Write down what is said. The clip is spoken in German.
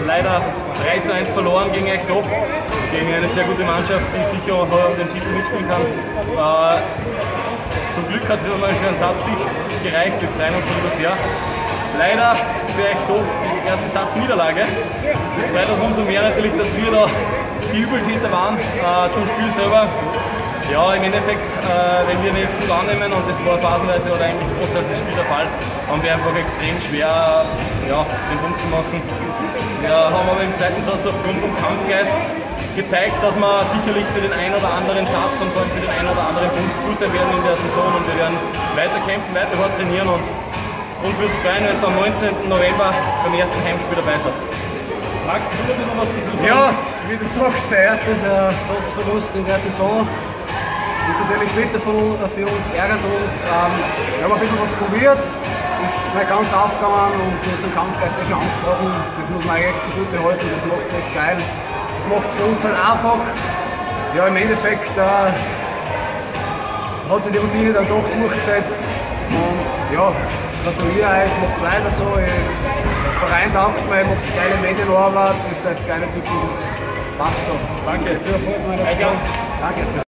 leider 3:1 verloren gegen euch Top, gegen eine sehr gute Mannschaft, die sicher auch um den Titel mitspielen kann. Zum Glück hat es immer für einen Satzsieg gereicht, wir freuen uns darüber sehr. Leider für euch Top die erste Satzniederlage. Das freut uns umso mehr natürlich, dass wir da die Übeltäter waren zum Spiel selber. Ja, im Endeffekt, wenn wir nicht gut annehmen, und das war phasenweise oder eigentlich großteils das Spiel der Fall, haben wir einfach extrem schwer, ja, den Punkt zu machen. Wir haben aber im zweiten Satz aufgrund vom Kampfgeist gezeigt, dass wir sicherlich für den einen oder anderen Satz und vor allem für den einen oder anderen Punkt gut sein werden in der Saison, und wir werden weiter kämpfen, weiter hart trainieren, und uns würde es freuen, wenn ihr am 19. November beim ersten Heimspiel dabei seid. Max, du noch was zu sagen? Ja, wie du sagst, der erste Satzverlust in der Saison ist natürlich bitter für uns, ärgert uns. Wir haben ein bisschen was probiert, ist nicht ganz aufgegangen, und du hast den Kampfgeist schon angesprochen. Das muss man echt zugute halten, das macht es echt geil. Das macht es für uns halt einfach. Ja, im Endeffekt hat sich die Routine dann doch durchgesetzt, und ja, gratuliere euch, macht es weiter so. Der Verein dankt mir, macht geile Medienarbeit, ihr seid geile Typen, das passt so. Danke. Dafür freut mich, dass ihr so. Danke.